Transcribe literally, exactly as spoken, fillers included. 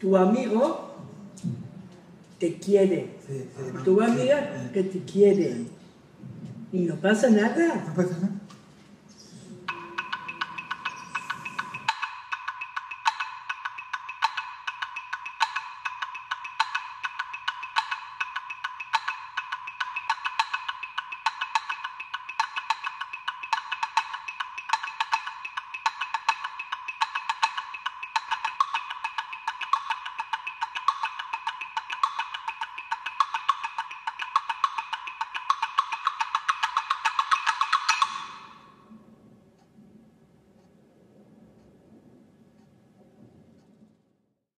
tu amigo te quiere, Sí, sí, no, tu sí, amiga eh, que te quiere, y no pasa nada. no pasa nada.